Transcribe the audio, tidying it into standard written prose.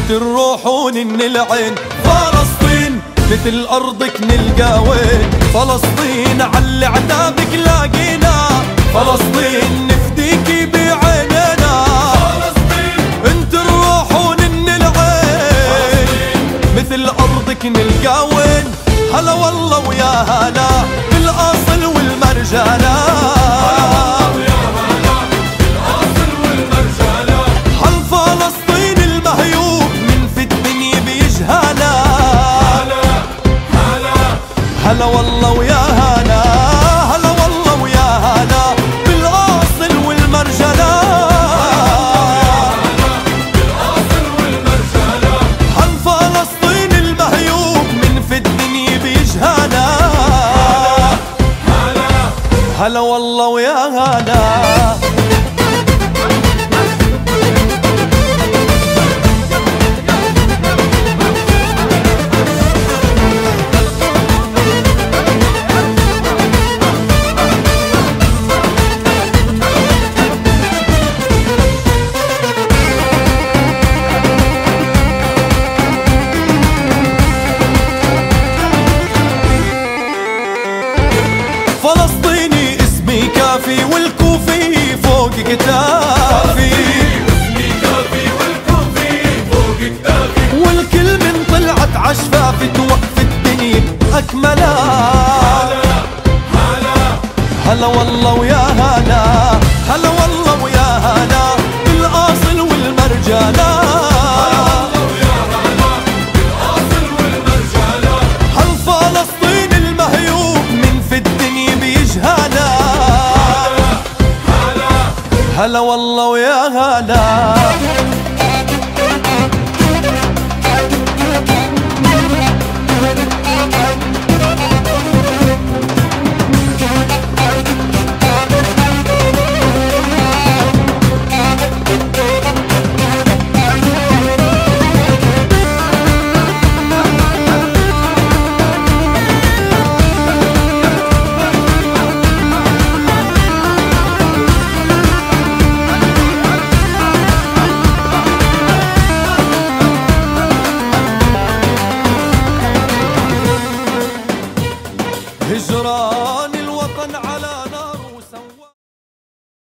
تروحون ان العين فلسطين مثل ارضك نلقى وين فلسطين على عتابك لاقينا فلسطين نفديكي بعيننا فلسطين انت تروحون ان العين مثل ارضك نلقى وين هلا والله ويا هلا بالاصل والمرجله هلا والله ويا هلا هلا والله ويا هلا بالاصل والمرجله هل فلسطين المهيوب من في الدنيا بيجهلا هلا والله ويا هلا فلسطيني اسمي كافي والكوفي فوق كتافي اسمي كافي والكوفي فوق كتافي والكل من طلعت عشفافي توقف الدنيا أكملها هلا والله ويا هلا هلا والله ويا هلا بالأصل والمرجلة هلا والله ويا هلا